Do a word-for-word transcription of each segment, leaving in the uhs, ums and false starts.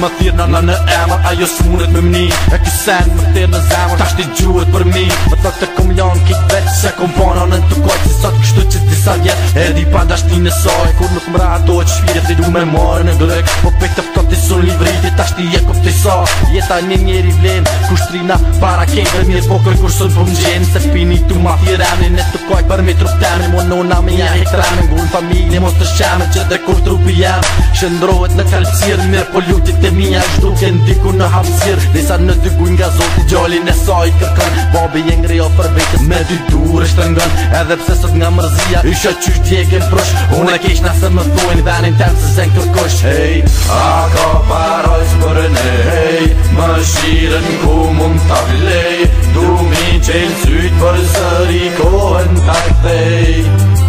më thirë në në në emër, ajo s'munët me mni. E ky sen më thirë në zemër, tash ti gjuhet për mi. Më thot të kom janë kik veç, se kom pona në të kojt. Si sot kështu që disa vjet, e di pa dashtin e saj. Kur nuk mra ato që shpirit, ti du me marë në grek. Po pek të ftot i sun livriti, tash ti je kopti sa. Jeta një njeri vlen, kushtrina para kejve. Mirë po kër kur sun po më gjenë, se pini tu ma thiremni. Ne të kojt për mi trup temni, mo nona me një hektremin. Gullë familje mos të shemen, që dhe kur trupi jem shëndrohet në kalcir. Mirë po lutit e mija shduke ndiku në hapsir. Disa në dy guj nga zoti gjallin e saj kërkan. Babi je ngrejo për vetës me dy dur e shtëngan. Edhe pse sot nga mërzia isha qysh djegin prush. Unë e kesh nëse më thujnë venin tem se zen kërkush. Hej, a ka parojs për ne, hej, më shiren ku mund t'a vlej. Du mi qelë syt për sëri kohën t'a kthej.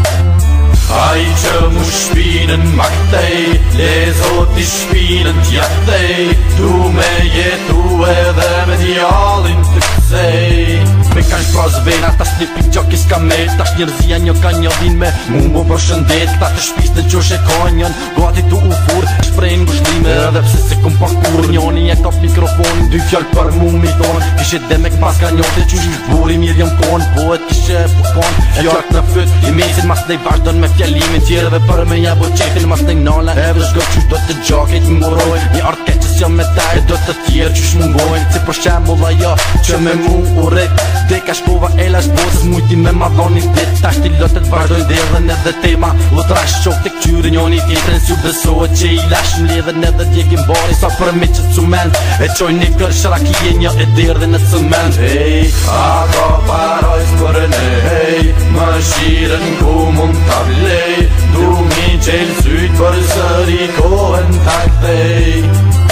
Ai që mu shpinën ma këtej, le zoti shpinën t'ja këtej. Du me jetu edhe me djallin të kësej. Me kanë shpras vena, tash një pik gjok i s'ka met. Tash njërzia një ka një vin me mu më për shëndet. Ta të shpis në qosh e ka njën, gati tu u fur. Shprejnë gushlime edhe pse se kum pakur. Njoni e kap mikrofonin, dy fjall për mu mi ton. Kishe demek pas ka njote qysh buri mirë jom kon. Po e t'kishe pukon, e fjallak në fyt. I mesin mas nej vazhdon me fjalimin tjereve për me ja bo qetin. Mas nej nala e vëshgoj qysh do të gjakit mburoj. Një art keqës jam me taj, do të tjerë qysh mungojnë. Si për shembull ajo që me mu u rek. Deka shkova e lash bosës, mujti me ma dhoni dit. Tash ti lotet vazhdojnë derdhen edhe tema. Lo trash qok të këqyri njoni tjetrin. Si u besohet që i lash në ledhen edhe djekin bari. Sa për me që cument, e qoj një kër shrakije një e derdhen e cement. Hej, a ka parojs për ne, hej, më shiren ku mund t'a vlej. Du mi qelë syt për sëri kohën t'a kthej.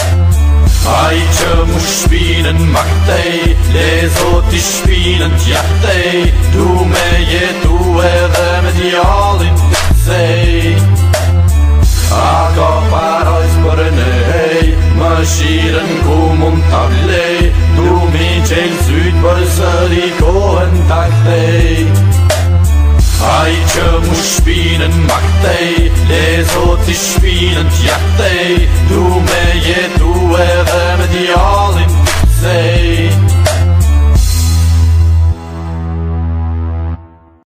Ai që mu shpinën ma këtej, le zoti shpinën t'ja këtej. Du me jetu edhe me djallin të kësej. A ka parojs për ne, hej, më shiren ku mund t'a vlej. Du mi qelë syt për sëri kohën t'a kthej. Ai që mu shpinën ma këtej, le zoti shpinën t'ja këtej. Du me jetu edhe